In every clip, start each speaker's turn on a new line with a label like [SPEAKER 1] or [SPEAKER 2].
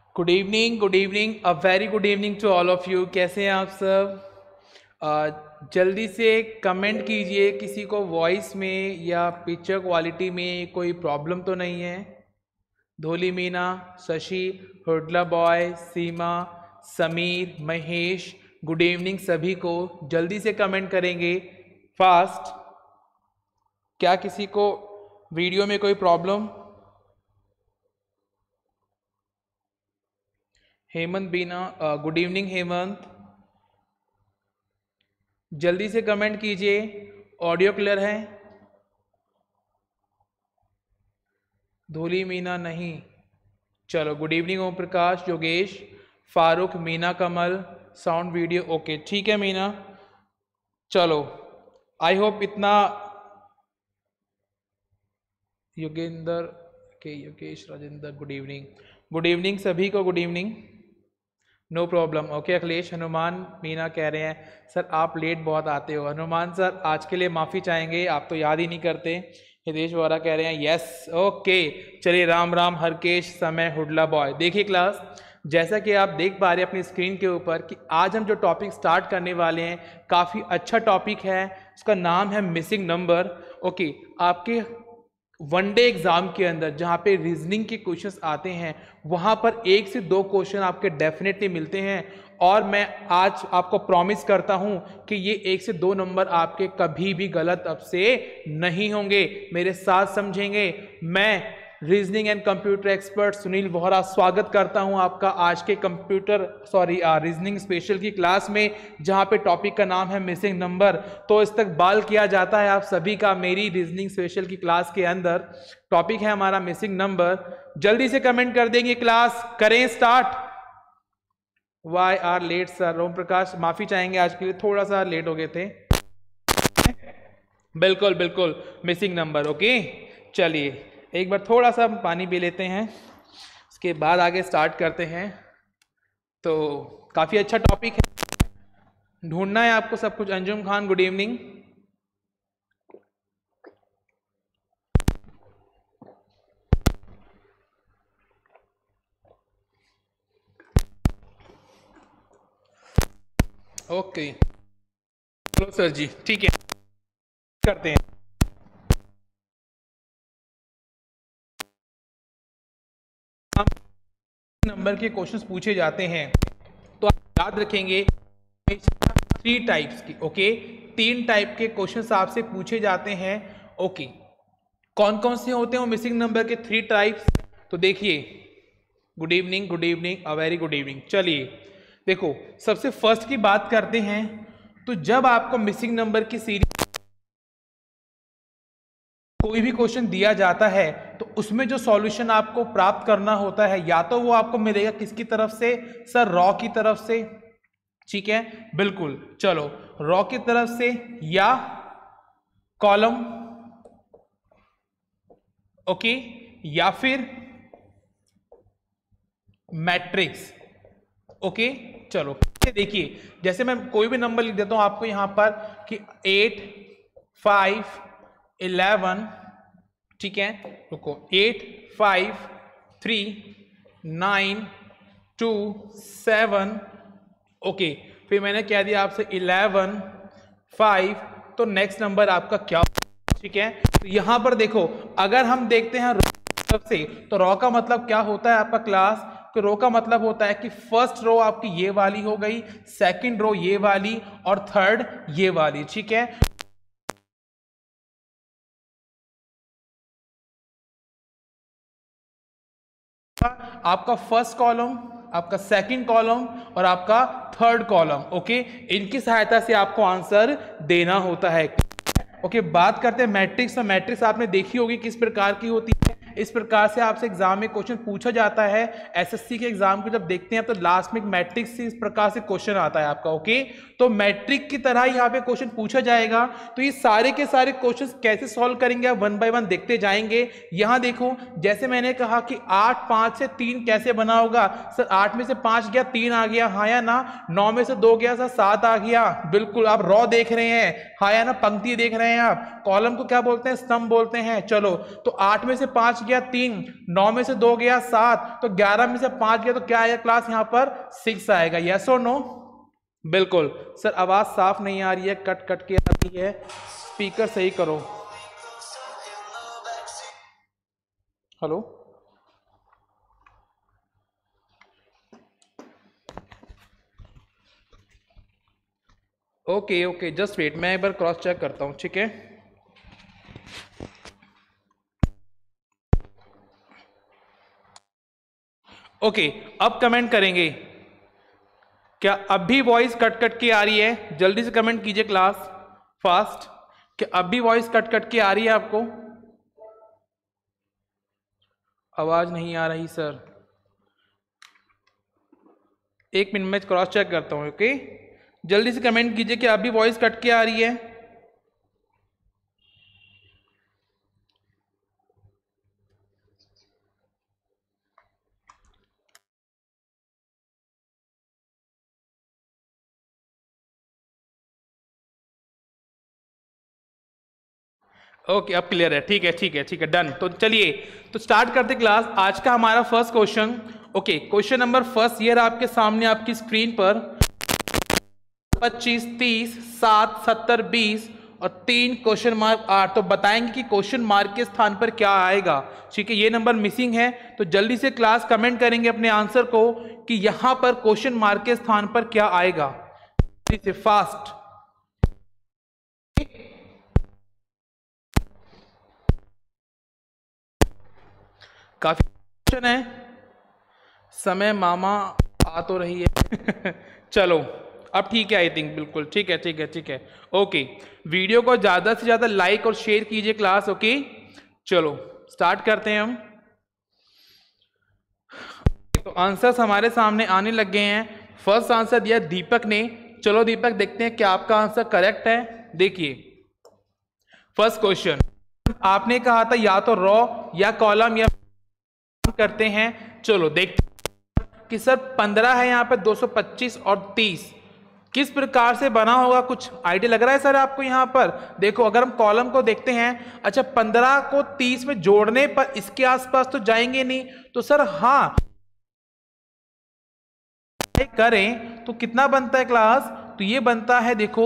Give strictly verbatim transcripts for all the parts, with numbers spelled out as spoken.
[SPEAKER 1] Good evening good evening a very good evening to all of you. कैसे हैं आप सब? uh, जल्दी से कमेंट कीजिए किसी को वॉइस में या पिक्चर क्वालिटी में कोई प्रॉब्लम तो नहीं है। Dholi Meena, Shashi, Hudla boy, Seema, Sameer, Mahesh, good evening सभी को। जल्दी से कमेंट करेंगे फास्ट। क्या किसी को वीडियो में कोई problem? Hemant Beena, good evening Hemant, जल्दी से कमेंट कीजिए। ऑडियो क्लियर है? धोली मीना नहीं। चलो good evening Om Prakash, Yogesh, Farooq, Meena Kamal, sound video okay ठीक है मीना। चलो आई होप इतना। योगेंद्र के Yogesh Rajendra, good evening good evening सभी को, good evening, no problem okay. Akhilesh, Hanuman Meena कह रहे हैं सर आप लेट बहुत आते हो। हनुमान सर आज के लिए माफ़ी चाहेंगे, आप तो याद ही नहीं करते। हितेश वोरा कह रहे हैं यस ओके। चलिए राम राम हरकेश, समय, हुडला बॉय। देखिए क्लास, जैसा कि आप देख पा रहे हैं अपनी स्क्रीन के ऊपर कि आज हम जो टॉपिक स्टार्ट करने वाले हैं काफ़ी अच्छा टॉपिक है। उसका नाम है मिसिंग नंबर। ओके, आपके वनडे एग्जाम के अंदर जहाँ पे रीजनिंग के क्वेश्चंस आते हैं वहाँ पर एक से दो क्वेश्चन आपके डेफिनेटली मिलते हैं। और मैं आज आपको प्रॉमिस करता हूँ कि ये एक से दो नंबर आपके कभी भी गलत अब से नहीं होंगे। मेरे साथ समझेंगे। मैं reasoning and computer expert Sunil Vohra स्वागत करता हूं आपका आज के कंप्यूटर सॉरी रीजनिंग स्पेशल की क्लास में, जहां पे टॉपिक का नाम है मिसिंग नंबर। तो इस्तकबाल किया जाता है आप सभी का मेरी रीजनिंग स्पेशल की क्लास के अंदर। टॉपिक है हमारा मिसिंग नंबर। जल्दी से कमेंट कर देंगे क्लास, करें start. Why are late sir? Om Prakash माफी चाहेंगे, आज के लिए थोड़ा सा लेट हो गए थे। बिल्कुल बिल्कुल मिसिंग नंबर ओके। चलिए एक बार थोड़ा सा पानी पी लेते हैं, उसके बाद आगे स्टार्ट करते हैं। तो काफ़ी अच्छा टॉपिक है, ढूंढना है आपको सब कुछ। Anjum Khan, good evening. Okay चलो सर जी, ठीक है करते हैं। नंबर के क्वेश्चंस पूछे जाते हैं तो आप याद रखेंगे थ्री टाइप्स की। ओके, तीन टाइप के क्वेश्चंस आपसे पूछे जाते हैं। ओके, कौन कौन से होते हैं वो मिसिंग नंबर के थ्री टाइप्स? तो देखिए, good evening good evening a very good evening. चलिए देखो, सबसे फर्स्ट की बात करते हैं। तो जब आपको मिसिंग नंबर की सीरीज कोई भी क्वेश्चन दिया जाता है तो उसमें जो सॉल्यूशन आपको प्राप्त करना होता है, या तो वो आपको मिलेगा किसकी तरफ से? सर रॉ की तरफ से। ठीक है, बिल्कुल। चलो रॉ की तरफ से या कॉलम, ओके, या फिर मैट्रिक्स। ओके चलो देखिए, जैसे मैं कोई भी नंबर लिख देता हूं आपको यहां पर कि एट, फाइव, इलेवन, ठीक है, रुको, eight, five, three, nine, two, seven, okay, फिर मैंने कह दिया आपसे इलेवन, फाइव, तो नेक्स्ट नंबर आपका क्या? ठीक है, तो यहां पर देखो, अगर हम देखते हैं रॉ से, तो रॉ का मतलब क्या होता है आपका क्लास? तो रो का मतलब होता है कि फर्स्ट रो आपकी ये वाली हो गई, सेकंड रो ये वाली, और थर्ड ये वाली। ठीक है, आपका फर्स्ट कॉलम, आपका सेकंड कॉलम और आपका थर्ड कॉलम। ओके, इनकी सहायता से आपको आंसर देना होता है। ओके, बात करते हैं मैट्रिक्स। तो मैट्रिक्स आपने देखी होगी किस प्रकार की होती है। इस प्रकार से आपसे एग्जाम में क्वेश्चन पूछा जाता है। एसएससी के एग्जाम को जब देखते हैं तो लास्ट में मैट्रिक्स से इस प्रकार से क्वेश्चन आता है आपका। ओके, तो मैट्रिक की तरह ही यहाँ पे क्वेश्चन पूछा जाएगा। तो ये सारे के सारे क्वेश्चन कैसे सॉल्व करेंगे आप वन बाय वन देखते जाएंगे। यहाँ देखो, जैसे मैंने कहा कि आठ पांच से तीन कैसे बना होगा? सर आठ में से पांच गया, तीन आ गया, हाँ या ना? नौ में से दो गया सर, सात आ गया। बिल्कुल, आप रॉ देख रहे हैं, हाँ या ना? पंक्ति देख रहे हैं आप। कॉलम को क्या बोलते हैं? स्तंभ बोलते हैं। चलो, तो आठ में से पांच गया तीन, नौ में से दो गया सात, तो ग्यारह में से पांच गया तो क्या आएगा क्लास यहाँ पर सिक्स आएगा। यस और नो? बिल्कुल। सर आवाज साफ नहीं आ रही है, कट कट के आ रही है, स्पीकर सही करो। Hello, okay okay, just wait, मैं एक बार क्रॉस चेक करता हूं, ठीक है। ओके okay, अब कमेंट करेंगे। क्या अब भी वॉइस कट कट के आ रही है? जल्दी से कमेंट कीजिए क्लास, फास्ट। क्या अब भी वॉइस कट कट के आ रही है आपको? आवाज नहीं आ रही सर, एक मिनट में क्रॉस चेक करता हूं। ओके, जल्दी से कमेंट कीजिए कि अब भी वॉइस कट के आ रही है। ओके okay, अब क्लियर है, ठीक है ठीक है ठीक है, डन। तो चलिए तो स्टार्ट करते क्लास। आज का हमारा first question, okay, question number first ये आपके सामने आपकी स्क्रीन पर, पच्चीस, तीस, सात, सत्तर, बीस और तीन क्वेश्चन मार्क आठ। तो बताएंगे कि क्वेश्चन मार्क के स्थान पर क्या आएगा, ठीक है। ये नंबर मिसिंग है, तो जल्दी से क्लास कमेंट करेंगे अपने आंसर को कि यहां पर क्वेश्चन मार्क के स्थान पर क्या आएगा, जल्दी से फास्ट। काफी क्वेश्चन है, समय मामा आ तो रही है चलो अब ठीक है, आई थिंक बिल्कुल ठीक है ठीक है ठीक है। ओके, वीडियो को ज्यादा से ज्यादा लाइक और शेयर कीजिए क्लास। ओके चलो स्टार्ट करते हैं हम। तो आंसर्स हमारे सामने आने लग गए हैं। फर्स्ट आंसर दिया दीपक ने। चलो दीपक देखते हैं क्या आपका आंसर करेक्ट है। देखिए फर्स्ट क्वेश्चन आपने कहा था या तो रॉ या कॉलम या करते हैं। चलो देखते हैं कि सर पंद्रह है यहाँ पे, दो सौ पच्चीस और तीस किस प्रकार से बना होगा, कुछ आइडिया लग रहा है सर आपको? यहाँ पर देखो अगर हम कॉलम को देखते हैं, अच्छा पंद्रह को तीस में जोड़ने पर इसके आसपास तो जाएंगे नहीं, तो सर हाँ करें तो कितना बनता है क्लास? तो ये बनता है देखो,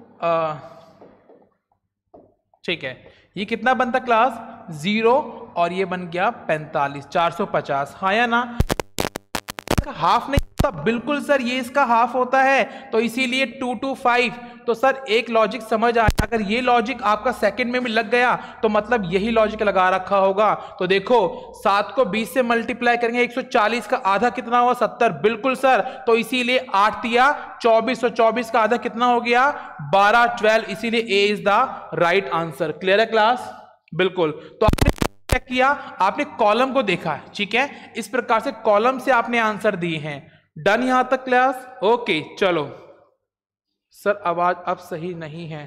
[SPEAKER 1] ठीक है, ये कितना बनता क्लास? जीरो, और ये बन गया पैंतालीस, चार सौ पचास, हाँ या ना? हाफ नहीं होता, बिल्कुल सर ये इसका हाफ होता है, तो इसीलिए टू टू फाइव। तो सर एक लॉजिक समझ आया, अगर ये लॉजिक आपका सेकंड में भी लग गया तो मतलब यही लॉजिक लगा रखा होगा। तो देखो सात को बीस से मल्टीप्लाई करेंगे, एक सौ चालीस का आधा कितना हुआ? सत्तर, बिल्कुल सर। तो इसीलिए आठ दिया चौबीस, और चौबीस का आधा कितना हो गया? बारह, ट्वेल्व, इसीलिए A is the right answer. Clear है क्लास? बिल्कुल। तो आपने क्या किया, आपने कॉलम को देखा है, ठीक है, इस प्रकार से कॉलम से आपने आंसर दिए हैं। डन यहां तक क्लास? ओके चलो सर आवाज अब सही नहीं है,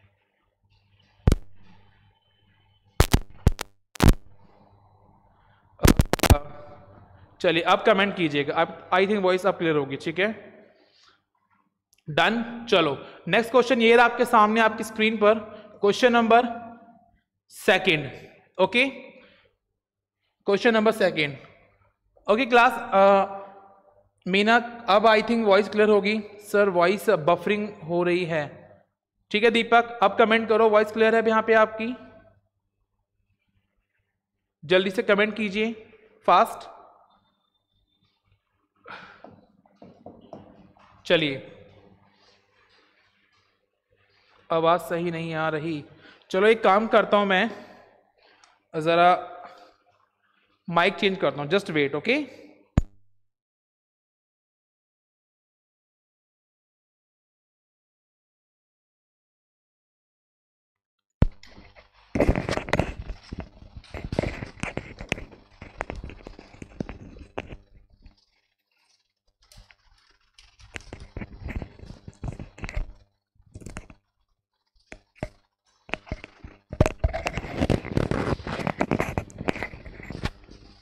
[SPEAKER 1] चलिए अब कमेंट कीजिएगा, अब आई थिंक वॉइस अब क्लियर होगी, ठीक है। डन। चलो नेक्स्ट क्वेश्चन ये रहा आपके सामने आपकी स्क्रीन पर, question number second. Okay question number second. Okay class, Meena अब आई थिंक वॉइस क्लियर होगी। सर वॉइस बफरिंग हो रही है, ठीक है। दीपक अब कमेंट करो वॉइस क्लियर है यहां पे आपकी, जल्दी से कमेंट कीजिए फास्ट। चलिए आवाज सही नहीं आ रही, चलो एक काम करता हूं मैं, जरा माइक चेंज करता हूं, just wait. Okay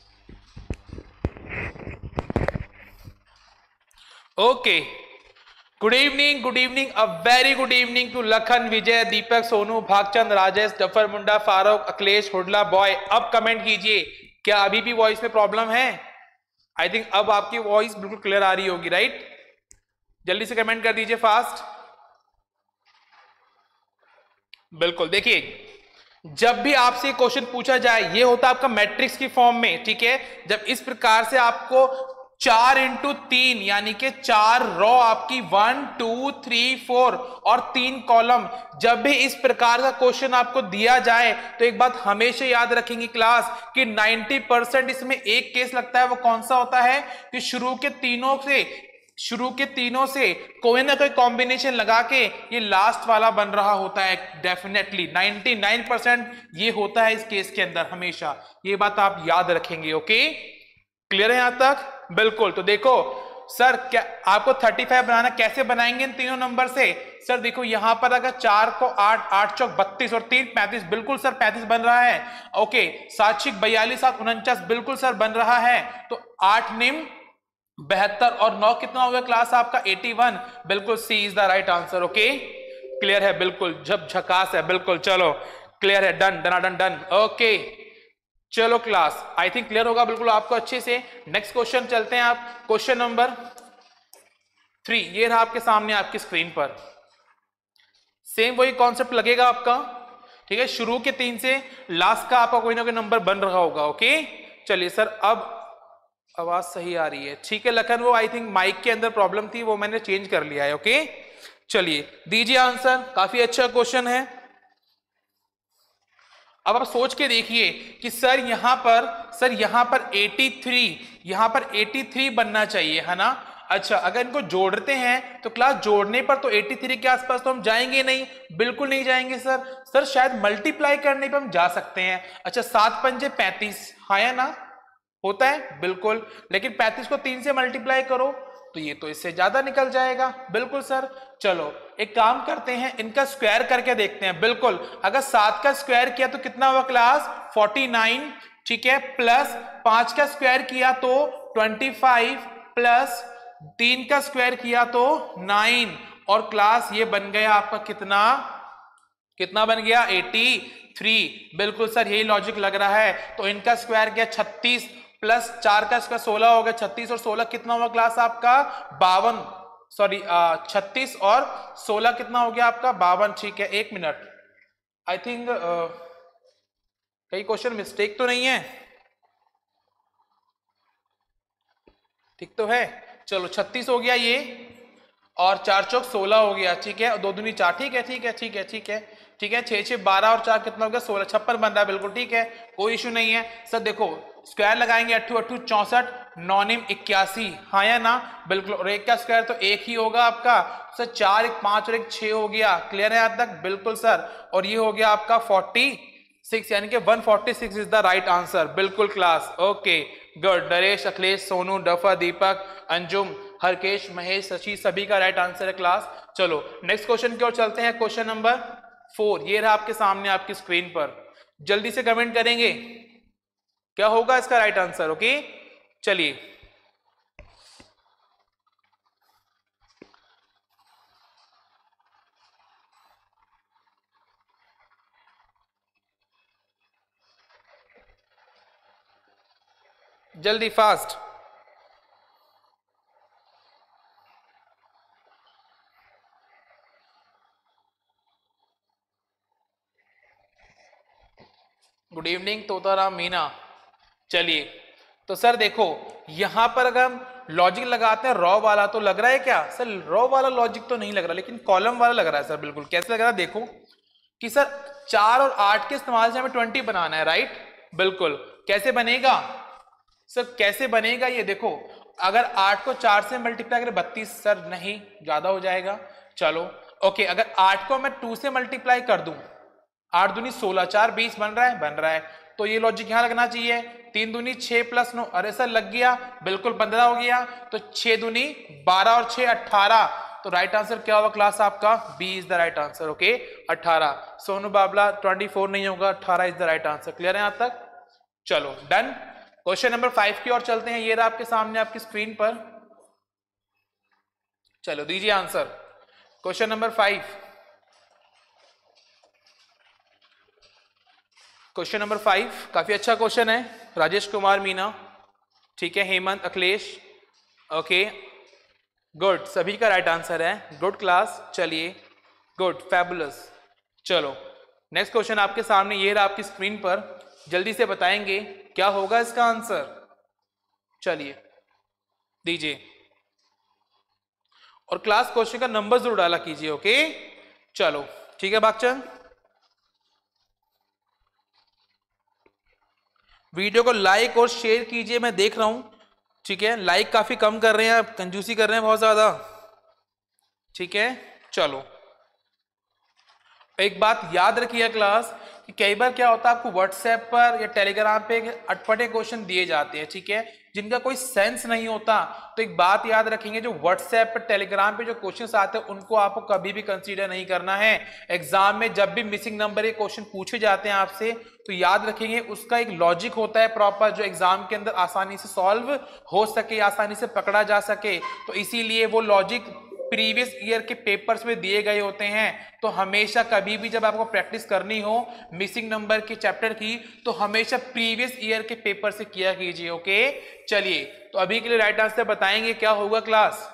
[SPEAKER 1] okay good evening, good evening, a very good evening to Lakhan, Vijay, Deepak, Sonu, Bhagchand, Rajesh, Zafar Munda, Farooq, Akhilesh, Hudla boy. अब कमेंट कीजिए, क्या अभी भी वॉइस में प्रॉब्लम है? आई थिंक अब आपकी वॉइस बिल्कुल क्लियर आ रही होगी, राइट? जल्दी से कमेंट कर दीजिए फास्ट। बिल्कुल, देखिए जब भी आपसे क्वेश्चन पूछा जाए, ये होता है आपका मैट्रिक्स की फॉर्म में, ठीक है? जब इस प्रकार से आपको चार इंटू तीन यानी कि चार रो आपकी वन टू थ्री फोर और तीन कॉलम, जब भी इस प्रकार का क्वेश्चन आपको दिया जाए तो एक बात हमेशा याद रखेंगे क्लास कि नब्बे परसेंट इसमें एक केस लगता है। वो कौन सा होता है कि शुरू के तीनों से शुरू के तीनों से कोई ना कोई कॉम्बिनेशन लगा के ये लास्ट वाला बन रहा होता है। डेफिनेटली निन्यानवे परसेंट ये होता है इस केस के अंदर हमेशा। ये बात आप याद रखेंगे। ओके, क्लियर है यहां तक? बिल्कुल। तो देखो सर, क्या आपको पैंतीस बनाना, कैसे बनाएंगे इन तीनों नंबर से? सर देखो यहां पर अगर चार को आठ, आठ चौक बत्तीस और तीन पैंतीस, बिल्कुल सर पैंतीस बन रहा है। ओके, सात छिक बयालीस, सात उनचास, बिल्कुल सर बन रहा है। तो आठ निम बहत्तर और नौ कितना हो गया क्लास आपका? इक्यासी। बिल्कुल C is the right answer. Okay, clear है? बिल्कुल, जब झकास है। बिल्कुल, चलो क्लियर है, done done done done. Okay चलो क्लास, आई थिंक क्लियर होगा बिल्कुल आपको अच्छे से। नेक्स्ट क्वेश्चन चलते हैं आप, क्वेश्चन नंबर थ्री। ये रहा आपके सामने आपकी स्क्रीन पर। सेम वही कॉन्सेप्ट लगेगा आपका, ठीक है? शुरू के तीन से लास्ट का आपका कोई ना कोई नंबर बन रहा होगा। ओके चलिए सर, अब आवाज सही आ रही है, ठीक है लखन? वो आई थिंक माइक के अंदर प्रॉब्लम थी, वो मैंने चेंज कर लिया है। ओके चलिए दीजिए आंसर। काफी अच्छा क्वेश्चन है। अब आप सोच के देखिए कि सर यहां पर सर यहां पर तिरासी, यहां पर तिरासी बनना चाहिए, है ना? अच्छा, अगर इनको जोड़ते हैं तो क्लास जोड़ने पर तो तिरासी के आसपास तो हम जाएंगे नहीं, बिल्कुल नहीं जाएंगे सर। सर शायद मल्टीप्लाई करने पर हम जा सकते हैं। अच्छा, सात पंजे पैंतीस, हाँ या ना? होता है बिल्कुल, लेकिन पैंतीस को तीन से मल्टीप्लाई करो तो ये तो इससे ज्यादा निकल जाएगा। बिल्कुल सर, चलो एक काम करते हैं, इनका स्क्वायर करके देखते हैं। बिल्कुल, अगर सात का स्क्वायर किया तो कितना हुआ क्लास? उनचास, ठीक है? प्लस पांच का स्क्वायर किया तो पच्चीस, प्लस तीन का स्क्वायर किया तो नौ, और क्लास ये बन गया आपका कितना? कितना बन गया? तिरासी। बिल्कुल सर, यही लॉजिक लग रहा है। तो इनका स्क्वायर गया छत्तीस, प्लस चार का स्क्वायर सोलह हो गया। छत्तीस और सोलह कितना हुआ क्लास आपका? बावन। सॉरी, छत्तीस और सोलह कितना हो गया आपका? बावन। ठीक है, एक मिनट, आई थिंक कई क्वेश्चन मिस्टेक तो नहीं है? ठीक तो है? चलो छत्तीस हो गया ये, और चार चौक सोलह हो गया, ठीक है? दो दूनी चार, ठीक है ठीक है ठीक है ठीक है ठीक है। छह छह बारह और चार कितना हो गया? सोलह, छप्पन बन रहा है। बिल्कुल ठीक है, कोई इशू नहीं है सर। देखो स्क्वायर लगाएंगे, अट्ठू अट्ठू चौसठ, नौ निम इक्यासी, हाँ या ना? बिल्कुल, और एक का स्क्वायर तो एक ही होगा आपका सर। चार एक पांच और एक छह हो गया। क्लियर है यहां तक? बिल्कुल सर, और ये हो गया आपका फोर्टी सिक्स, यानी कि एक सौ छियालीस इज द राइट आंसर। बिल्कुल class, okay good. Naresh, Akhilesh, Sonu, Dafa, Deepak, Anjum, Harkesh, Mahesh, Shashi, सभी का राइट आंसर है क्लास। चलो नेक्स्ट क्वेश्चन की ओर चलते हैं, क्वेश्चन नंबर फोर। ये रहा आपके सामने आपकी स्क्रीन पर। जल्दी से कमेंट करेंगे क्या होगा इसका राइट आंसर। ओके चलिए, जल्दी fast. Good evening Totaram Meena. चलिए, तो सर देखो यहां पर अगर हम लॉजिक लगाते हैं, रॉ वाला तो लग रहा है क्या सर? रॉ वाला लॉजिक तो नहीं लग रहा, लेकिन कॉलम वाला लग रहा है सर। बिल्कुल, कैसे लग रहा है देखो कि सर चार और आठ के इस्तेमाल से हमें ट्वेंटी बनाना है, राइट? बिल्कुल, कैसे बनेगा सर? कैसे बनेगा ये देखो, अगर आठ को चार से मल्टीप्लाई करें बत्तीस, सर नहीं, ज्यादा हो जाएगा। चलो ओके, अगर आठ को मैं टू से मल्टीप्लाई कर दूं, आठ दूनी सोलह, चार बीस, बन रहा है? बन रहा है। तो ये लॉजिक यहां लगना चाहिए। तीन दूनी छह प्लस नौ, अरे सर लग गया, बिल्कुल पंद्रह हो गया। तो छह दूनी बारह और छह अट्ठारह। तो राइट आंसर क्या होगा क्लास आपका? B is the right answer. Okay, अट्ठारह। सोनू बाबला चौबीस नहीं होगा, अट्ठारह is the right answer. Clear है यहां तक? चलो डन। क्वेश्चन नंबर फाइव की ओर चलते हैं। ये रहा आपके सामने आपकी स्क्रीन पर। चलो दीजिए answer. Question number five, question number five काफी अच्छा क्वेश्चन है। राजेश कुमार मीना, ठीक है, हेमंत, अखिलेश, ओके गुड, सभी का राइट आंसर है। गुड क्लास, चलिए गुड, फैबुलस। चलो नेक्स्ट क्वेश्चन आपके सामने ये रहा आपकी स्क्रीन पर, जल्दी से बताएंगे क्या होगा इसका आंसर। चलिए दीजिए, और क्लास क्वेश्चन का नंबर जरूर डाला कीजिए, ओके। चलो ठीक है बागचंद, वीडियो को लाइक और शेयर कीजिए, मैं देख रहा हूं, ठीक है। लाइक काफी कम कर रहे हैं आप, कंजूसी कर रहे हैं बहुत ज्यादा, ठीक है। चलो एक बात याद रखिए क्लास, कि कई बार क्या होता है आपको व्हाट्सएप पर या टेलीग्राम पे अटपटे क्वेश्चन दिए जाते हैं, ठीक है, जिनका कोई सेंस नहीं होता। तो एक बात याद रखेंगे, जो व्हाट्सएप पर टेलीग्राम पे जो क्वेश्चंस आते हैं उनको आपको कभी भी कंसीडर नहीं करना है। एग्जाम में जब भी मिसिंग नंबर के क्वेश्चन पूछे जाते हैं आपसे, तो याद रखेंगे उसका एक लॉजिक होता है प्रॉपर, जो एग्जाम के अंदर आसानी से सॉल्व हो सके, आसानी से पकड़ा जा सके। तो इसीलिए वो लॉजिक प्रीवियस ईयर के पेपर्स में दिए गए होते हैं। तो हमेशा कभी भी जब आपको प्रैक्टिस करनी हो मिसिंग नंबर के चैप्टर की, तो हमेशा प्रीवियस ईयर के पेपर से किया कीजिए, ओके। चलिए तो अभी के लिए राइट आंसर बताएंगे क्या होगा क्लास।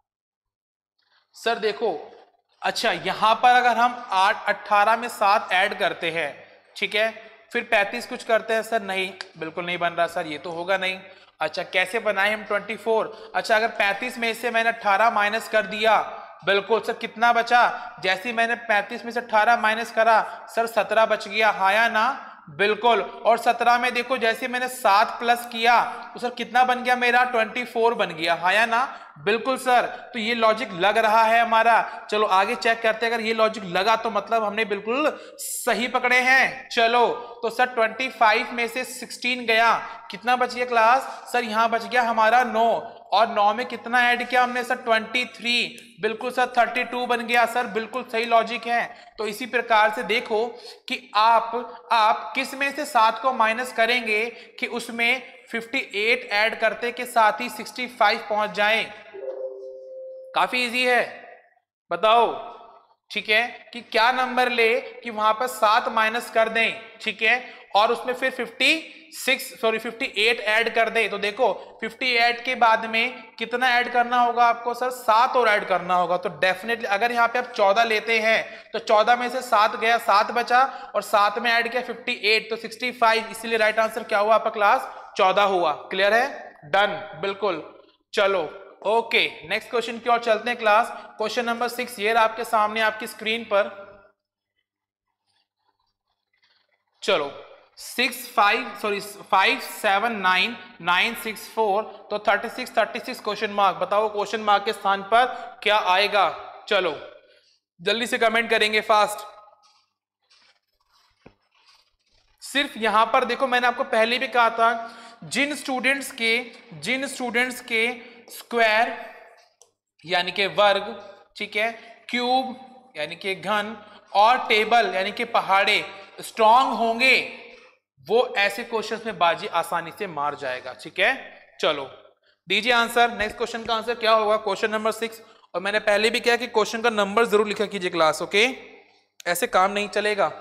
[SPEAKER 1] सर देखो, अच्छा यहां पर अगर हम आठ अट्ठारह में सात ऐड करते हैं, ठीक है, फिर पैंतीस कुछ करते हैं, सर नहीं बिल्कुल नहीं बन रहा सर, ये तो होगा नहीं। अच्छा कैसे बनाए हम चौबीस, अच्छा अगर पैंतीस में से मैंने अठारह माइनस कर दिया, बिल्कुल सर कितना बचा, जैसे मैंने पैंतीस में से अठारह माइनस करा सर सत्रह बच गया, हाँ या ना, बिल्कुल। और सत्रह में देखो जैसे मैंने सात प्लस किया तो सर कितना बन गया मेरा, चौबीस बन गया, हाँ या ना, बिल्कुल सर। तो ये लॉजिक लग रहा है हमारा। चलो आगे चेक करते हैं, अगर ये लॉजिक लगा तो मतलब हमने बिल्कुल सही पकड़े हैं। चलो तो सर पच्चीस में से सोलह गया, कितना बच गया क्लास, सर यहां बच गया हमारा नौ, और नौ में कितना ऐड किया हमने सर तेईस, बिल्कुल सर बत्तीस बन गया, सर बिल्कुल सही लॉजिक है। तो इसी प्रकार से देखो कि आप आप किस में से सात को माइनस करेंगे कि उसमें अट्ठावन ऐड करते के साथ ही पैंसठ पहुंच जाएं। काफी इजी है, बताओ, ठीक है, कि क्या नंबर ले कि वहां पर सात माइनस कर दें, ठीक है, और उसमें फिर छप्पन सॉरी अट्ठावन ऐड कर दें। तो देखो अट्ठावन के बाद में कितना ऐड करना होगा आपको, सर सात और ऐड करना होगा। तो डेफिनेटली अगर यहाँ पे आप चौदह लेते हैं तो चौदह में से सात गया, सात बचा, और सात में ऐड किया अट्ठावन, तो पैंसठ, इसीलिए राइट आंसर क्या हुआ आपका क्लास, चौदह हुआ। क्लियर है, डन, बिल्कुल। चलो ओके नेक्स्ट क्वेश्चन की ओर चलते हैं क्लास। क्वेश्चन नंबर सिक्स ये रहा आपके सामने आपकी स्क्रीन पर। चलो six five sorry five seven nine nine six four, तो thirty six thirty six question mark, बताओ क्वेश्चन मार्क के स्थान पर क्या आएगा। चलो जल्दी से कमेंट करेंगे फास्ट। सिर्फ यहां पर देखो, मैंने आपको पहले भी कहा था, जिन स्टूडेंट्स के जिन स्टूडेंट्स के स्क्वायर यानी कि वर्ग, ठीक है, क्यूब यानी कि घन, और टेबल यानी कि पहाड़े स्ट्रांग होंगे, वो ऐसे क्वेश्चंस में बाजी आसानी से मार जाएगा, ठीक है। चलो दीजिए आंसर, नेक्स्ट क्वेश्चन का आंसर क्या होगा, क्वेश्चन नंबर सिक्स। और मैंने पहले भी कहा कि क्वेश्चन का नंबर जरूर लिखा कीजिए क्लास, ओके, ऐसे काम नहीं चलेगा।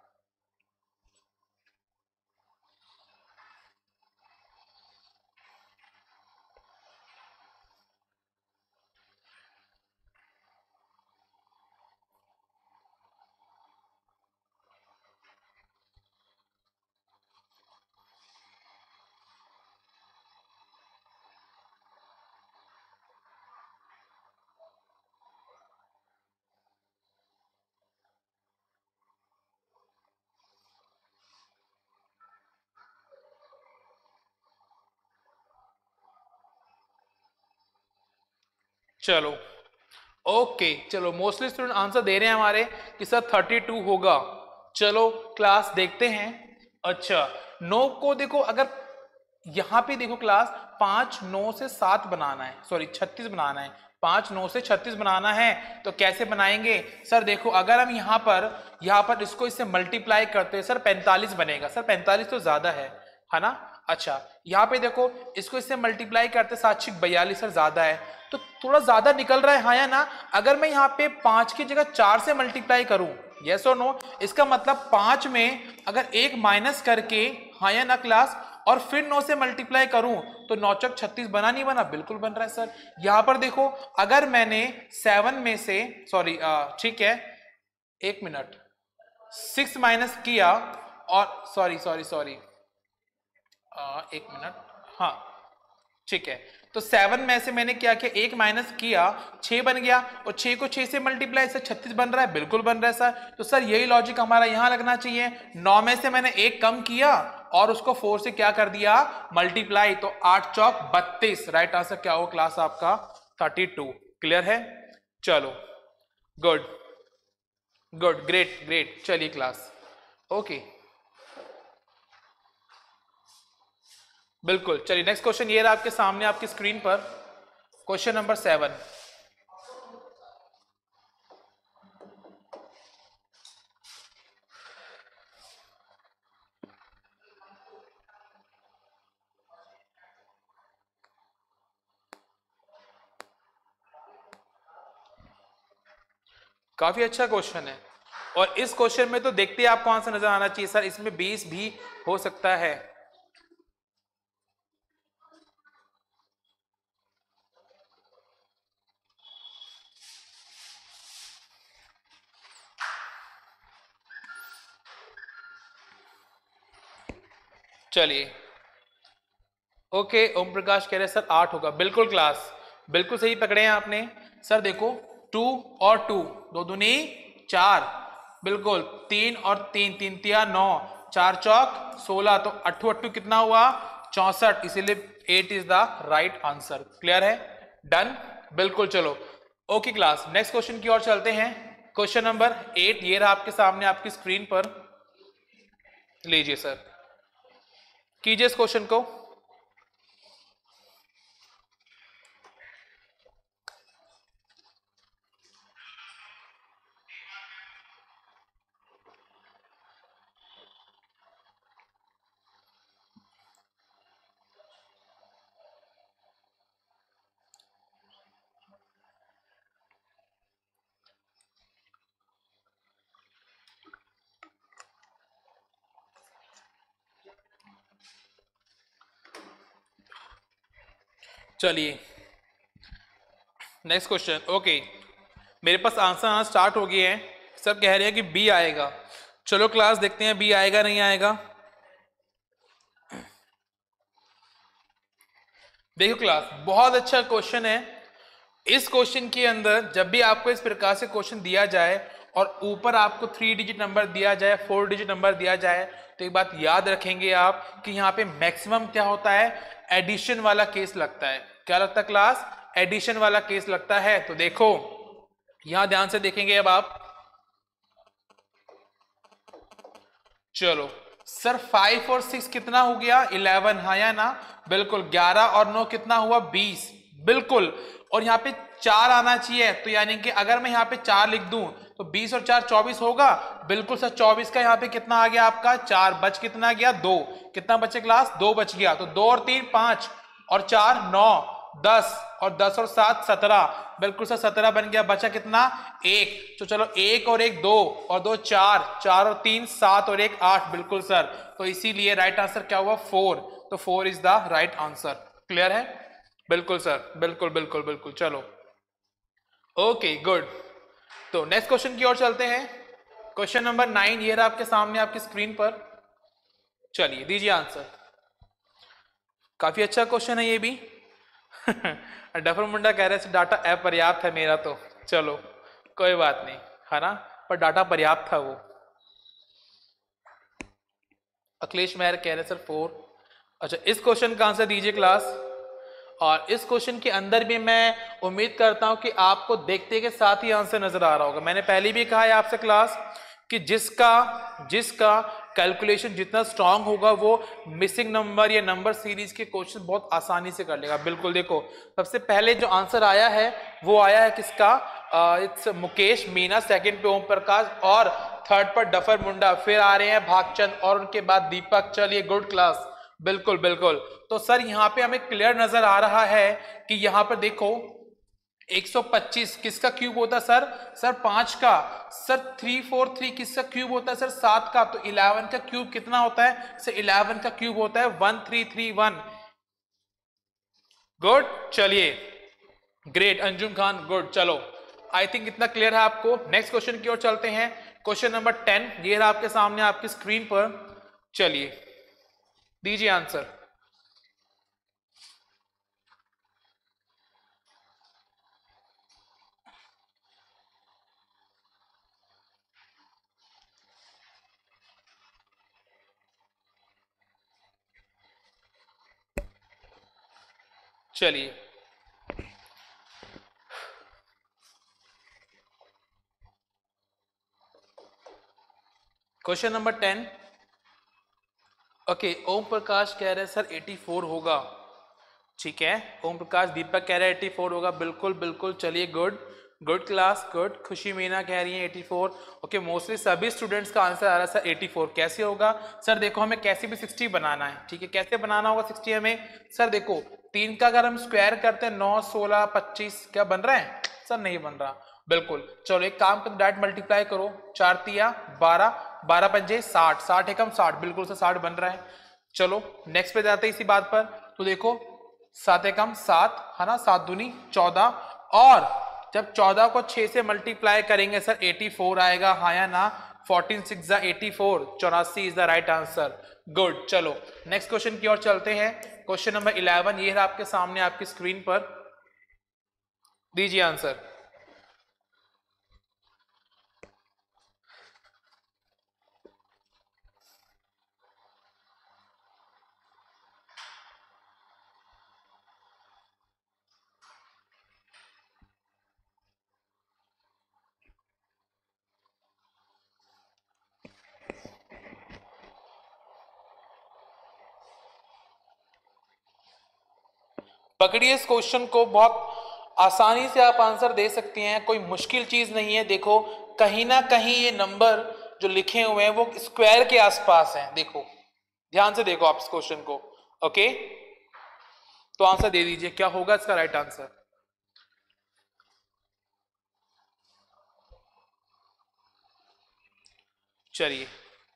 [SPEAKER 1] चलो ओके, चलो मोस्टली स्टूडेंट आंसर दे रहे हैं हमारे कि सर थर्टी टू होगा। चलो क्लास देखते हैं। अच्छा नौ को देखो, अगर यहां पे देखो क्लास, पांच नौ से सात बनाना है, सॉरी छत्तीस बनाना है, पांच नौ से छत्तीस बनाना है, तो कैसे बनाएंगे सर। देखो अगर हम यहां पर यहां पर इसको इससे मल्टीप्लाई करते हैं सर पैंतालीस बनेगा, सर पैंतालीस तो ज्यादा है है ना। अच्छा यहाँ पे देखो इसको इससे मल्टीप्लाई करते सात छिक बयालीस, सर ज्यादा है, तो थोड़ा ज्यादा निकल रहा है, हाँ या ना। अगर मैं यहाँ पे पांच की जगह चार से मल्टीप्लाई करूं, यस और नो, इसका मतलब पांच में अगर एक माइनस करके, हाँ या ना क्लास, और फिर नौ से मल्टीप्लाई करूं तो नौ चौक छत्तीस बना नहीं बना? बिल्कुल बन रहा है सर। यहां पर देखो, अगर मैंने सेवन में से, सॉरी ठीक है, एक मिनट, सिक्स माइनस किया और सॉरी सॉरी सॉरी एक मिनट, हाँ ठीक है, तो सेवन में से मैंने क्या किया, एक माइनस किया, छह बन गया, और छह को छह से मल्टीप्लाई से छत्तीस बन रहा है, बिल्कुल बन रहा है सर। तो सर यही लॉजिक हमारा यहां लगना चाहिए। नौ में से मैंने एक कम किया और उसको फोर से क्या कर दिया, मल्टीप्लाई, तो आठ चौक बत्तीस, राइट आंसर क्या हो क्लास आपका, थर्टी टू। क्लियर है? चलो गुड गुड, ग्रेट ग्रेट, चलिए क्लास, ओके बिल्कुल। चलिए नेक्स्ट क्वेश्चन ये रहा आपके सामने आपकी स्क्रीन पर, क्वेश्चन नंबर सेवन। काफी अच्छा क्वेश्चन है, और इस क्वेश्चन में तो देखते ही आपको आंसर नजर आना चाहिए सर, इसमें बीस भी हो सकता है। चलिए ओके, ओम प्रकाश कह रहे सर आठ होगा, बिल्कुल क्लास, बिल्कुल सही पकड़े हैं आपने। सर देखो, टू और टू, दो दूनी चार, बिल्कुल, तीन और तीन, तीन तिया नौ, चार चौक सोलह, तो अट्ठू अट्ठू कितना हुआ, चौसठ, इसीलिए eight is the right answer. Clear है? डन, बिल्कुल। चलो ओके क्लास, नेक्स्ट क्वेश्चन की ओर चलते हैं। क्वेश्चन नंबर एट ये रहा आपके सामने आपकी स्क्रीन पर, लीजिए सर, कीजिए इस क्वेश्चन को। चलिए नेक्स्ट क्वेश्चन, ओके, मेरे पास आंसर आना स्टार्ट हो गए हैं, सब कह रहे हैं कि बी आएगा। चलो क्लास देखते हैं बी आएगा नहीं आएगा। देखो क्लास, बहुत अच्छा क्वेश्चन है। इस क्वेश्चन के अंदर जब भी आपको इस प्रकार से क्वेश्चन दिया जाए और ऊपर आपको थ्री डिजिट नंबर दिया जाए, फोर डिजिट नंबर दिया जाए, तो एक बात याद रखेंगे आप कि यहाँ पे मैक्सिमम क्या होता है, एडिशन वाला केस लगता है। क्या लगता है क्लास? एडिशन वाला केस लगता है। तो देखो यहां ध्यान से देखेंगे अब आप, चलो सर फाइव और सिक्स कितना हो गया, इलेवन, हाँ या ना, बिल्कुल। ग्यारह और नौ कितना हुआ, बीस, बिल्कुल। और यहाँ पे चार आना चाहिए, तो यानी कि अगर मैं यहाँ पे चार लिख दूं तो बीस और चार चौबीस होगा, बिल्कुल सर। चौबीस का यहाँ पे कितना आ गया आपका, चार, बच कितना गया, दो, कितना बचे क्लास, दो बच गया। तो दो और तीन पांच, और चार नौ, दस, और दस और सात सत्रह, बिल्कुल सर सत्रह बन गया, बचा कितना, एक। तो चलो एक और एक दो, और दो चार, चार और तीन सात, और एक आठ, बिल्कुल सर। तो इसीलिए राइट आंसर क्या हुआ, फोर। तो four is the right answer. Clear है? बिल्कुल सर, बिल्कुल बिल्कुल बिल्कुल। चलो ओके गुड, तो नेक्स्ट क्वेश्चन की ओर चलते हैं। क्वेश्चन नंबर नाइन ये रहा आपके सामने आपकी स्क्रीन पर, चलिए दीजिए आंसर। काफी अच्छा क्वेश्चन है ये भी। डफर मुंडा कह रहे हैं डाटा अपर्याप्त है मेरा, तो चलो कोई बात नहीं, है ना, पर डाटा पर्याप्त था वो। अखिलेश मेहर कह रहे सर फोर। अच्छा, इस क्वेश्चन का आंसर दीजिए क्लास। और इस क्वेश्चन के अंदर भी मैं उम्मीद करता हूं कि आपको देखते के साथ ही आंसर नजर आ रहा होगा। मैंने पहले भी कहा है आपसे क्लास कि जिसका जिसका कैलकुलेशन जितना स्ट्रांग होगा वो मिसिंग नंबर या नंबर सीरीज के क्वेश्चन बहुत आसानी से कर लेगा। बिल्कुल देखो, सबसे पहले जो आंसर आया है वो आया है किसका, इट्स मुकेश मीना, सेकंड पे ओम प्रकाश, और थर्ड पर डफर मुंडा, फिर आ रहे हैं भागचंद, और उनके बाद दीपक। चलिए गुड क्लास, बिल्कुल बिल्कुल। तो सर यहाँ पे हमें क्लियर नजर आ रहा है कि यहाँ पर देखो एक सौ पच्चीस किसका क्यूब होता है सर? सर पांच का। सर थ्री फोर थ्री किसका क्यूब होता है? सर सात का। तो इलेवन का क्यूब कितना होता है? सर इलेवन का क्यूब होता है one three three one. Good, चलिए ग्रेट अंजुम खान, गुड। चलो आई थिंक इतना क्लियर है आपको। नेक्स्ट क्वेश्चन की ओर चलते हैं। क्वेश्चन नंबर टेन, ये रहा आपके सामने आपकी स्क्रीन पर। चलिए दीजिए आंसर। चलिए question number ten. Okay, Om Prakash कह रहे हैं सर चौरासी होगा। ठीक है, ओम प्रकाश दीपक कह रहे हैं चौरासी होगा, बिल्कुल बिल्कुल। चलिए गुड गुड क्लास, गुड। खुशी मीना कह रही है चौरासी। ओके, मोस्टली सभी स्टूडेंट्स का आंसर आ रहा है सर चौरासी। कैसे होगा सर? देखो हमें कैसे भी साठ बनाना है। ठीक है, कैसे बनाना होगा साठ हमें? सर देखो तीन का अगर हम स्क्वायर करते हैं नौ सोलह पच्चीस, क्या बन रहा है सर? नहीं बन रहा, बिल्कुल। चलो एक काम करो, डायरेक्ट मल्टीप्लाई करो। चार तिया बारह, बारह पंजे साठ, साठ एकम साठ, बिल्कुल सर साठ बन रहा है। चलो नेक्स्ट पे जाते हैं इसी बात पर। तो देखो सात एकम सात है ना, सात दूनी चौदह, और जब चौदह को छह से मल्टीप्लाई करेंगे सर चौरासी आएगा, हाँ या ना? फोर्टीन सिक्स जा एटी फोर, चौरासी is the right answer. Good, चलो नेक्स्ट क्वेश्चन की ओर चलते हैं। क्वेश्चन नंबर इलेवन, ये है आपके सामने आपकी स्क्रीन पर। दीजिए आंसर। पकड़िए इस क्वेश्चन को, बहुत आसानी से आप आंसर दे सकते हैं, कोई मुश्किल चीज नहीं है। देखो कहीं ना कहीं ये नंबर जो लिखे हुए हैं वो स्क्वायर के आसपास हैं। देखो ध्यान से देखो आप इस क्वेश्चन को। ओके, तो आंसर दे दीजिए, क्या होगा इसका राइट आंसर? चलिए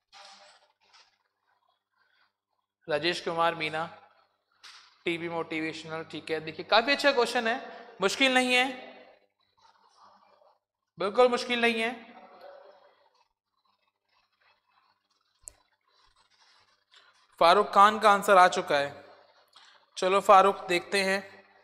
[SPEAKER 1] राजेश कुमार मीना, टीवी मोटिवेशनल, ठीक है। देखिए काफी अच्छा क्वेश्चन है, मुश्किल नहीं है, बिल्कुल मुश्किल नहीं है। फारूक खान का आंसर आ चुका है। चलो फारूक देखते हैं।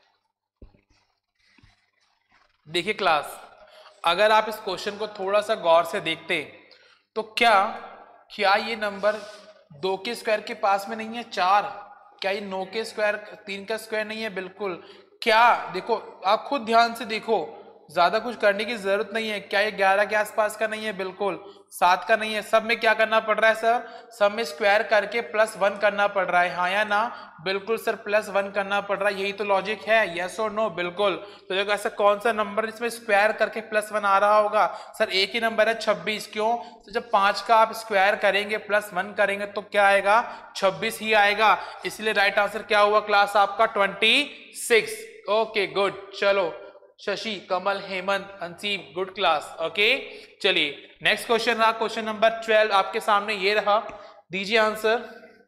[SPEAKER 1] देखिए क्लास, अगर आप इस क्वेश्चन को थोड़ा सा गौर से देखते तो क्या क्या ये नंबर दो के स्क्वायर के पास में नहीं है? चार, क्या ये नौ के स्क्वायर, तीन का स्क्वायर नहीं है? बिल्कुल। क्या देखो आप खुद ध्यान से देखो, ज्यादा कुछ करने की जरूरत नहीं है। क्या ये ग्यारह के आसपास का नहीं है? बिल्कुल। सात का नहीं है। सब में क्या करना पड़ रहा है सर? सब में स्क्वायर करके प्लस वन करना पड़ रहा है, हाँ या ना? बिल्कुल सर, प्लस वन करना पड़ रहा है, यही तो लॉजिक है। यस और नो? बिल्कुल। तो देखो ऐसा कौन सा नंबर जिसमें स्क्वायर करके प्लस वन आ रहा होगा? सर एक ही नंबर है छब्बीस। क्यों? तो जब पांच का आप स्क्वायर करेंगे प्लस वन करेंगे तो क्या आएगा? छब्बीस ही आएगा। इसलिए राइट आंसर क्या हुआ क्लास आपका? Twenty six. Okay good. चलो Shashi, Kamal, Hemant, Anseem, good class. Okay चलिए नेक्स्ट क्वेश्चन रहा क्वेश्चन नंबर ट्वेल्व आपके सामने, ये रहा। दीजिए आंसर।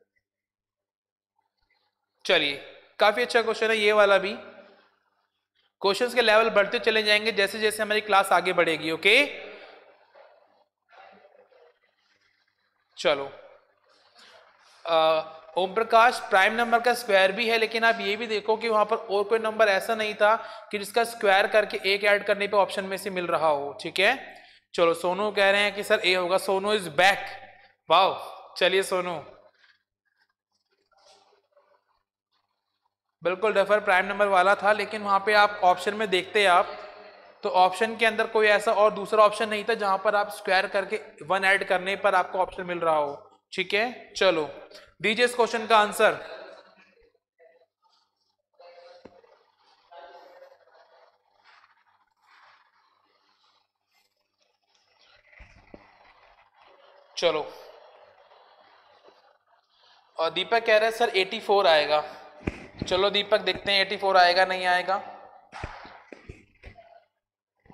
[SPEAKER 1] चलिए काफी अच्छा क्वेश्चन है ये वाला भी। क्वेश्चंस के लेवल बढ़ते चले जाएंगे जैसे जैसे हमारी क्लास आगे बढ़ेगी। ओके चलो, ओम प्रकाश प्राइम नंबर का स्क्वायर भी है, लेकिन आप ये भी देखो कि वहां पर और कोई नंबर ऐसा नहीं था कि जिसका स्क्वायर करके एक ऐड करने पे ऑप्शन में से मिल रहा हो। ठीक है, चलो सोनू कह रहे हैं कि सर ए होगा। Sonu is back, wow. चलिए सोनू, बिल्कुल डफर प्राइम नंबर वाला था, लेकिन वहां पे आप ऑप्शन में देखते आप तो ऑप्शन के अंदर कोई ऐसा और दूसरा ऑप्शन नहीं था जहां पर आप स्क्वायर करके वन ऐड करने पर आपको ऑप्शन मिल रहा हो। ठीक है, चलो दीजिए इस क्वेश्चन का आंसर। चलो, और दीपक कह रहे हैं सर चौरासी आएगा। चलो दीपक देखते हैं चौरासी आएगा नहीं आएगा।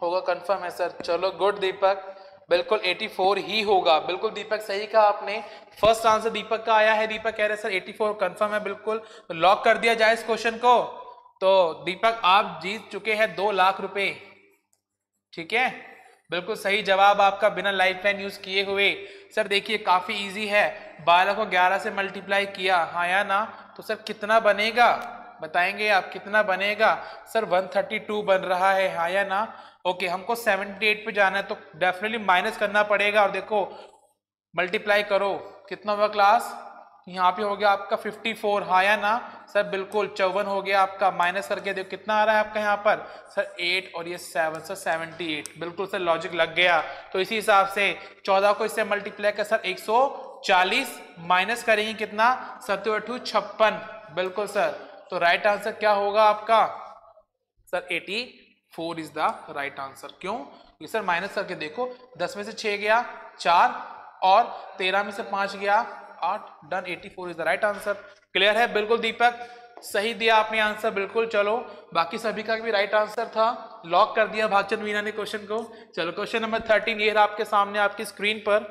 [SPEAKER 1] होगा, कंफर्म है सर। चलो गुड दीपक, बिल्कुल चौरासी ही होगा, बिल्कुल दीपक सही कहा आपने। फर्स्ट आंसर दीपक का आया है, दीपक कह रहे सर चौरासी कंफर्म है, बिल्कुल तो लॉक कर दिया जाए इस क्वेश्चन को। तो दीपक आप जीत चुके हैं दो लाख रुपए, ठीक है, बिल्कुल सही जवाब आपका बिना लाइफ लाइन यूज किए हुए। सर देखिए काफी इजी है, बारह को ग्यारह से मल्टीप्लाई किया, हाँ या ना, तो सर कितना बनेगा बताएंगे आप, कितना बनेगा सर? एक सौ बत्तीस बन रहा है, हाँ या ना? ओके, हमको अठहत्तर पे जाना है तो डेफिनेटली माइनस करना पड़ेगा, और देखो मल्टीप्लाई करो, कितना हुआ क्लास? यहाँ पे हो गया आपका चौवन, हाँ या ना सर? बिल्कुल चौवन हो गया आपका, माइनस करके देखो कितना आ रहा है आपका यहाँ पर सर आठ, और ये सात सर अठहत्तर, बिल्कुल सर लॉजिक लग गया। तो इसी हिसाब से चौदह को इससे मल्टीप्लाई कर सर एक सौ चालीस, माइनस करेंगे कितना? सत्तर अठू छप्पन, बिल्कुल सर। तो राइट आंसर क्या होगा आपका सर? चौरासी इज द राइट आंसर। क्यों? क्योंकि सर माइनस करके देखो, दस में से छह गया चार, और तेरह में से पांच गया आठ, डन, चौरासी is the right answer. Clear है? बिल्कुल दीपक सही दिया आपने आंसर, बिल्कुल। चलो बाकी सभी का भी राइट आंसर था, लॉक कर दिया भागचंद मीना ने क्वेश्चन को। चलो क्वेश्चन नंबर थर्टीन ये रहा आपके सामने आपकी स्क्रीन पर,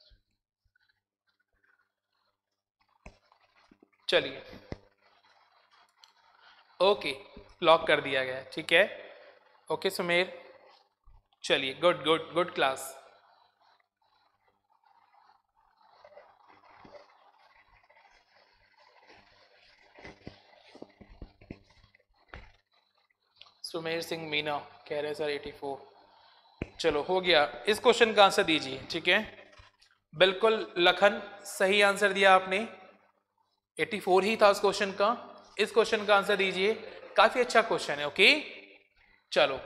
[SPEAKER 1] चलिए ओके लॉक कर दिया गया, ठीक है। ओके सुमेर, चलिए good good good class. Sumer Singh Meena कह रहे हैं सर चौरासी, चलो हो गया। इस क्वेश्चन का आंसर दीजिए, ठीक है। बिल्कुल लखन सही आंसर दिया आपने, चौरासी ही था उस क्वेश्चन का। इस क्वेश्चन का आंसर दीजिए, काफी अच्छा क्वेश्चन है, ओके। चलो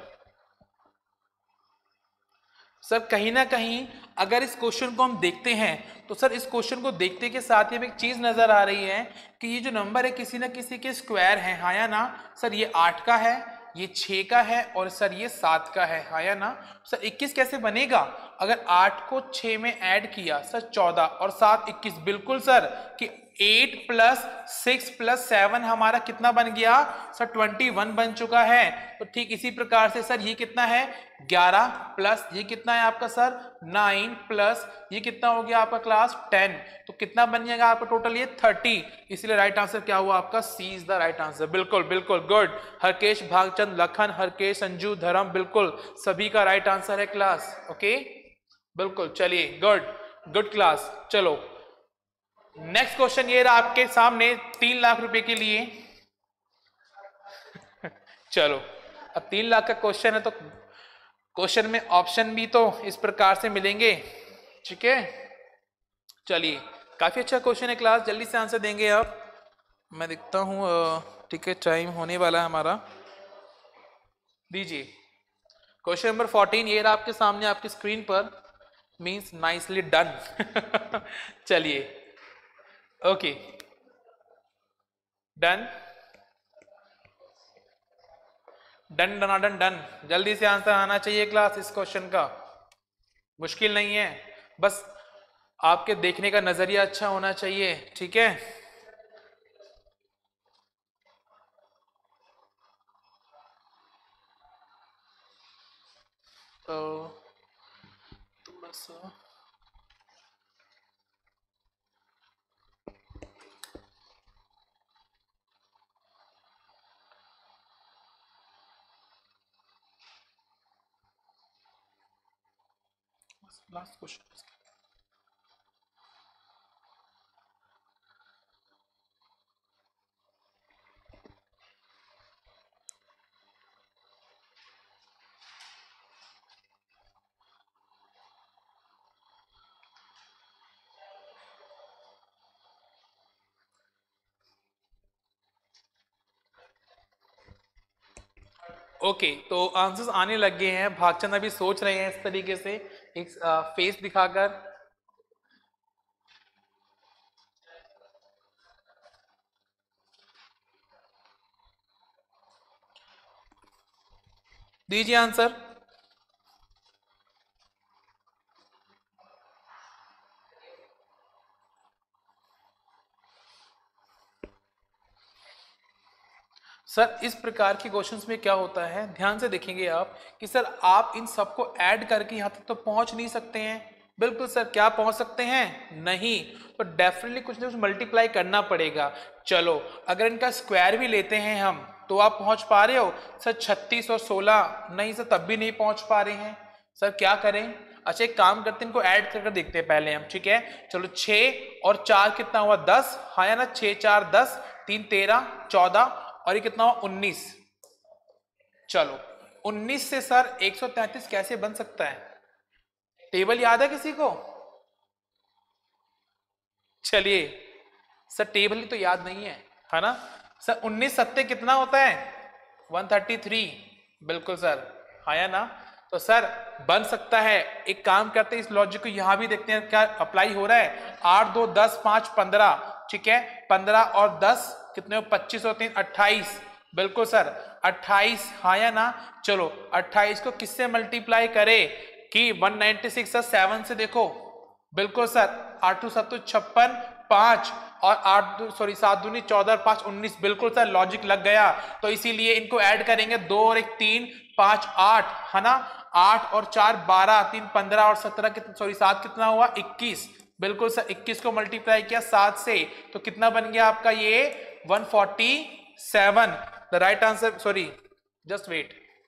[SPEAKER 1] सर कहीं ना कहीं अगर इस क्वेश्चन को हम देखते हैं तो सर इस क्वेश्चन को देखते के साथ ही एक चीज नजर आ रही है कि ये जो नंबर है किसी ना किसी के स्क्वायर है, हाँ या ना सर? ये आठ का है, ये छह का है, और सर ये सात का है, हाँ या ना? सर इक्कीस कैसे बनेगा? अगर आठ को छह में ऐड किया सर चौदह, और सात इक्कीस, बिल्कुल सर कि eight plus six plus seven हमारा कितना बन गया सर? ट्वेंटी वन बन चुका है। तो ठीक इसी प्रकार से सर ये कितना है? ग्यारह प्लस ये कितना है आपका सर? नाइन प्लस ये कितना हो गया आपका क्लास? टेन। तो कितना बन जाएगा आपका टोटल? ये थर्टी। इसलिए राइट आंसर क्या हुआ आपका? C is the right answer. बिल्कुल बिल्कुल गुड। हरकेश, भागचंद, लखन, हरकेश, संजू, धर्म, बिल्कुल सभी का राइट आंसर है क्लास, ओके बिल्कुल। चलिए गुड गुड क्लास। चलो नेक्स्ट क्वेश्चन ये रहा आपके सामने तीन लाख रुपए के लिए। चलो अब तीन लाख का क्वेश्चन है तो क्वेश्चन में ऑप्शन भी तो इस प्रकार से मिलेंगे, ठीक है। चलिए काफी अच्छा क्वेश्चन है क्लास, जल्दी से आंसर देंगे आप। मैं देखता हूँ, ठीक है टाइम होने वाला है हमारा, दीजिए। क्वेश्चन नंबर फोर्टीन ये रहा आपके सामने आपकी स्क्रीन पर, मीन्स नाइसली डन। चलिए okay done done done done done. जल्दी से आंसर आना चाहिए क्लास इस क्वेश्चन का, मुश्किल नहीं है, बस आपके देखने का नजरिया अच्छा होना चाहिए, ठीक है। तो थोड़ा सा लास्ट क्वेश्चन। ओके okay, तो आंसर्स आने लग गए हैं। भागचंद अभी सोच रहे हैं इस तरीके से एक फेस दिखाकर। दीजिए आंसर। सर इस प्रकार के क्वेश्चंस में क्या होता है, ध्यान से देखेंगे आप कि सर आप इन सबको ऐड करके यहाँ तक तो पहुंच नहीं सकते हैं। बिल्कुल सर, क्या पहुंच सकते हैं? नहीं। तो डेफिनेटली कुछ ना कुछ मल्टीप्लाई करना पड़ेगा। चलो अगर इनका स्क्वायर भी लेते हैं हम, तो आप पहुंच पा रहे हो? सर छत्तीस और सोलह, नहीं सर तब भी नहीं पहुंच पा रहे हैं। सर क्या करें? अच्छा एक काम करते हैं, इनको ऐड करके देखते हैं पहले हम, ठीक है। चलो छः और चार कितना हुआ? दस, हाँ या ना, छः चार दस, तीन तेरह, चौदह और ये कितना हुआ? उन्नीस। चलो उन्नीस से सर एक सौ तैंतीस कैसे बन सकता है? टेबल याद है किसी को? चलिए सर टेबल ही तो याद नहीं है, है ना। सर उन्नीस सत्ते कितना होता है? एक सौ तैंतीस। बिल्कुल सर, हाँ या ना। तो सर बन सकता है। एक काम करते हैं, इस लॉजिक को यहां भी देखते हैं क्या अप्लाई हो रहा है। आठ दो दस पांच पंद्रह, ठीक है। पंद्रह और दस कितने हो? पच्चीस और तीन अट्ठाईस। बिल्कुल सर अट्ठाईस, हाँ या ना। चलो अट्ठाईस को किससे मल्टीप्लाई करे कि एक सौ छियानवे सर सेवन से देखो। बिल्कुल सर, आठ टू सत्तू छप्पन, पांच और आठ सॉरी सात दूनी चौदह और पांच उन्नीस। बिल्कुल सर लॉजिक लग गया। तो इसीलिए इनको ऐड करेंगे, दो और एक तीन, पांच आठ, है ना। आठ और चार बारह, तीन पंद्रह और सत्रह कितना सॉरी सात कितना हुआ? इक्कीस। बिल्कुल सर इक्कीस को मल्टीप्लाई किया सात से तो कितना बन गया आपका? ये एक सौ सैंतालीस। The right answer, sorry just wait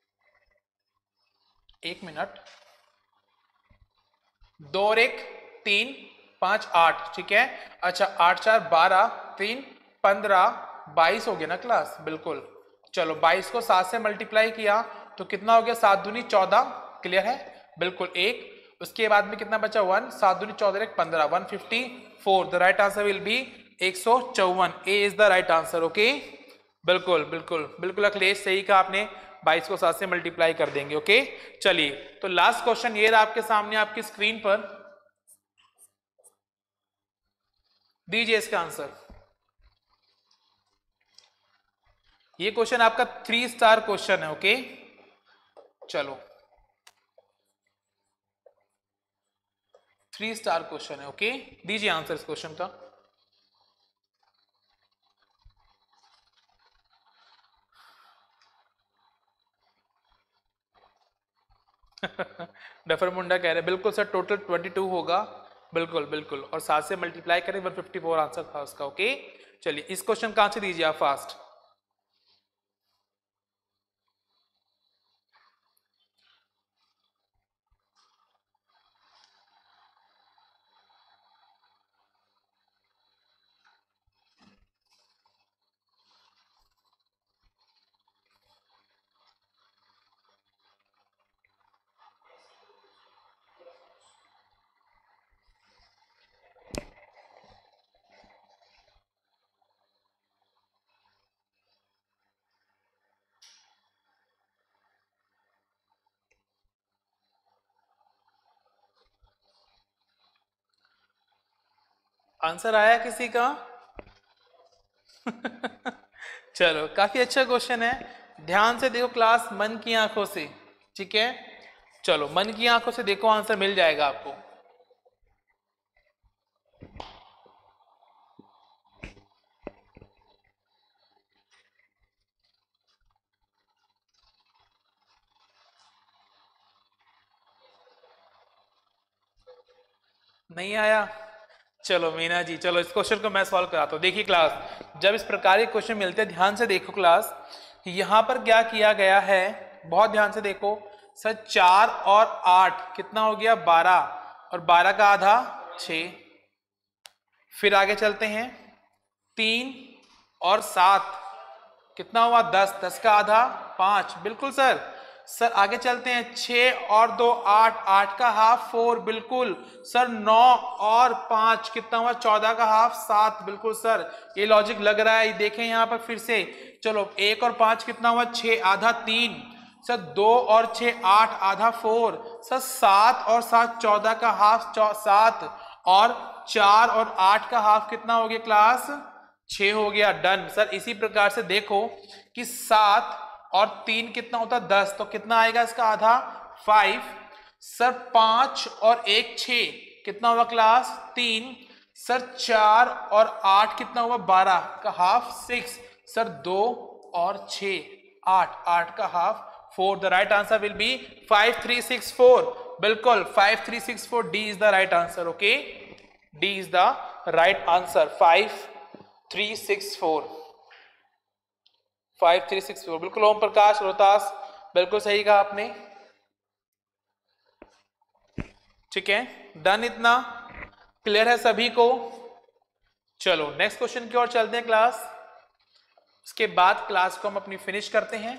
[SPEAKER 1] एक मिनट। दो और एक तीन, पांच आठ, ठीक है। अच्छा आठ चार बारह, तीन पंद्रह, बाईस हो गया ना क्लास। बिल्कुल। चलो बाईस को सात से मल्टीप्लाई किया तो कितना हो गया? सात दूनी चौदह, क्लियर है। बिल्कुल एक, उसके बाद में कितना बचा? वन, सात दूनी चौदह एक पंद्रह, one fifty four. The right answer will be एक सौ चौवन। A is the right answer. Okay बिल्कुल बिल्कुल बिल्कुल अखिलेश सही कहा आपने, बाईस को सात से मल्टीप्लाई कर देंगे। ओके चलिए, तो लास्ट क्वेश्चन ये रहा आपके सामने आपकी स्क्रीन पर, दीजिए इसका आंसर। ये क्वेश्चन आपका थ्री स्टार क्वेश्चन है। ओके चलो थ्री स्टार क्वेश्चन है। ओके दीजिए आंसर इस क्वेश्चन का। डफर मुंडा कह रहे बिल्कुल सर टोटल बाईस होगा। बिल्कुल बिल्कुल, और सात से मल्टीप्लाई करें एक सौ चौवन आंसर था उसका। ओके चलिए इस क्वेश्चन का आंसर दीजिए आप फास्ट। आंसर आया किसी का? चलो काफी अच्छा क्वेश्चन है। ध्यान से देखो क्लास, मन की आंखों से, ठीक है। चलो मन की आंखों से देखो, आंसर मिल जाएगा आपको। नहीं आया? चलो मीना जी, चलो इस क्वेश्चन को मैं सॉल्व कराता हूँ। देखिए क्लास, जब इस प्रकार के क्वेश्चन मिलते हैं, ध्यान से देखो क्लास, यहां पर क्या किया गया है, बहुत ध्यान से देखो। सर चार और आठ कितना हो गया? बारह, और बारह का आधा छः। फिर आगे चलते हैं, तीन और सात कितना हुआ? दस, दस का आधा पांच। बिल्कुल सर। सर आगे चलते हैं, छः और दो आठ, आठ का हाफ फोर। बिल्कुल सर। नौ और पांच कितना हुआ? चौदह का हाफ सात। बिल्कुल सर, ये लॉजिक लग रहा है। देखें यहाँ पर फिर से, चलो एक और पांच कितना हुआ? छः, आधा तीन। सर दो और छः आठ, आधा फोर। सर सात और सात चौदह का हाफ सात, और चार और आठ का हाफ कितना हो गया क्लास? छः हो गया। Done sir. इसी प्रकार से देखो कि सात और तीन कितना होता है? दस, तो कितना आएगा इसका आधा? फाइव। सर पांच और एक छः कितना हुआ क्लास? तीन। सर चार और आठ कितना हुआ? बारह का हाफ सिक्स। सर दो और छः, आठ, आठ का half four. The right answer will be five three six four. बिल्कुल five three six four, D is the right answer. Okay, D is the right answer. Five three six four, five three six four. बिल्कुल ओम प्रकाश, रोहतास, बिल्कुल सही कहा आपने. ठीक है, done. इतना clear है सभी को. चलो नेक्स्ट क्वेश्चन की ओर चलते हैं क्लास. उसके बाद क्लास को हम अपनी फिनिश करते हैं.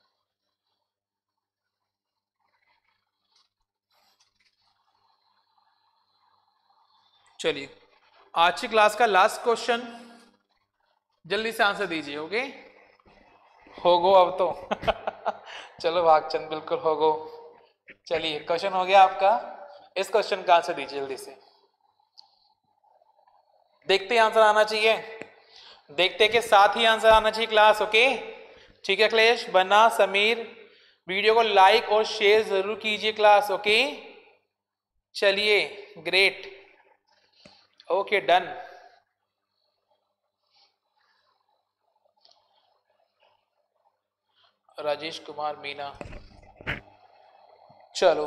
[SPEAKER 1] चलिए, आज की क्लास का लास्ट क्वेश्चन, जल्दी से आंसर दीजिए. ओके, हो गो अब तो. चलो भागचंद, बिल्कुल हो गो. चलिए, क्वेश्चन हो गया आपका. इस क्वेश्चन का आंसर दीजिए जल्दी से. देखते आंसर आना चाहिए, देखते के साथ ही आंसर आना चाहिए क्लास. ओके, ठीक है अखिलेश, बन्ना, समीर, वीडियो को लाइक और शेयर जरूर कीजिए क्लास. ओके, चलिए, great. Okay, done. Rajesh Kumar Meena, चलो,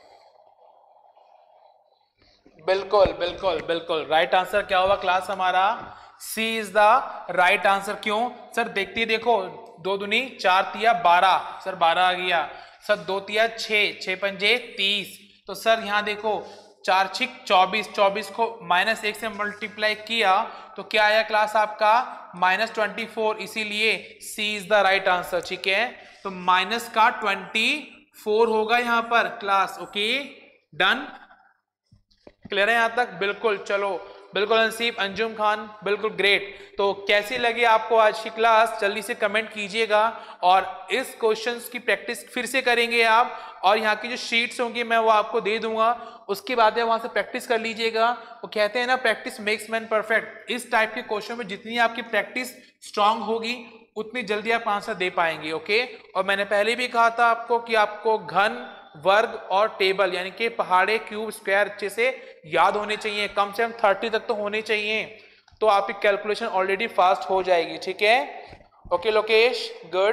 [SPEAKER 1] बिल्कुल बिल्कुल बिल्कुल राइट आंसर क्या होगा क्लास हमारा? C is the right answer. क्यों सर? देखते देखो, दो दुनी चार तिया बारह, सर बारह आ गया. सर दो तिया छः, छः पंजे तीस. तो सर यहाँ देखो, चार छिक चौबीस, चौबीस को माइनस एक से मल्टीप्लाई किया तो क्या आया क्लास आपका? Minus twenty four. इसीलिए C is the right answer. ठीक है, तो माइनस का ट्वेंटी फोर होगा यहाँ पर क्लास. Okay, done. क्लियर है यहाँ तक? बिल्कुल. चलो, बिल्कुल अंसीब, अंजुम खान, बिल्कुल ग्रेट. तो कैसी लगी आपको आज की क्लास? जल्दी से कमेंट कीजिएगा. और इस क्वेश्चंस की प्रैक्टिस फिर से करेंगे आप, और यहाँ की जो शीट्स होंगी मैं वो आपको दे दूंगा. उसके बाद वहां से प्रैक्टिस कर लीजिएगा. वो कहते हैं ना, प्रैक्टिस मेक्स मैन परफेक्ट. इस टाइप के क्वेश्चन में जितनी आपकी प्रैक्टिस स्ट्रांग होगी उतनी जल्दी आप आंसर दे पाएंगे. ओके, और मैंने पहले भी कहा था आपको कि आपको घन, वर्ग और टेबल यानी कि पहाड़े, क्यूब, स्क्वायर अच्छे से याद होने चाहिए. कम से कम थर्टी तक तो होने चाहिए, तो आपकी कैलकुलेशन ऑलरेडी फास्ट हो जाएगी. ठीक है, ओके लोकेश, गुड.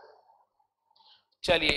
[SPEAKER 1] चलिए,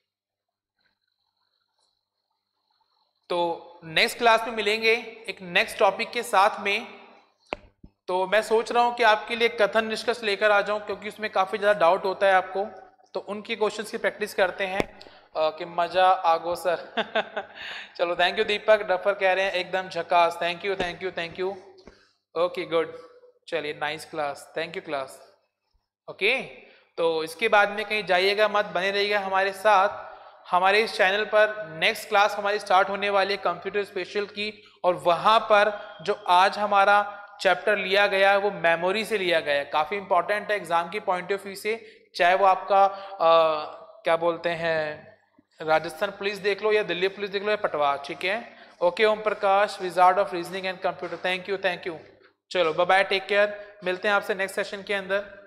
[SPEAKER 1] तो नेक्स्ट क्लास में मिलेंगे एक नेक्स्ट टॉपिक के साथ में. तो मैं सोच रहा हूं कि आपके लिए कथन निष्कर्ष लेकर आ जाऊं, क्योंकि उसमें काफी ज्यादा डाउट होता है आपको. तो उनकी क्वेश्चंस की प्रैक्टिस करते हैं. Uh, कि मजा आगो सर. चलो, थैंक यू दीपक. डफर कह रहे हैं एकदम झकास. Thank you thank you thank you. Okay, good. चलिए, nice class, thank you class. Okay, तो इसके बाद में कहीं जाइएगा मत, बने रहिएगा हमारे साथ. हमारे इस चैनल पर नेक्स्ट क्लास हमारी स्टार्ट होने वाली है कंप्यूटर स्पेशल की, और वहां पर जो आज हमारा चैप्टर लिया गया है वो मेमोरी से लिया गया है. काफी इंपॉर्टेंट है एग्जाम की पॉइंट ऑफ व्यू से, चाहे वो आपका आ, क्या बोलते हैं, राजस्थान पुलिस देख लो या दिल्ली पुलिस देख लो या पटवा. ठीक है, okay. Om Prakash, wizard of reasoning and computer, thank you thank you. चलो, बाय बाय, टेक केयर. मिलते हैं आपसे नेक्स्ट सेशन के अंदर.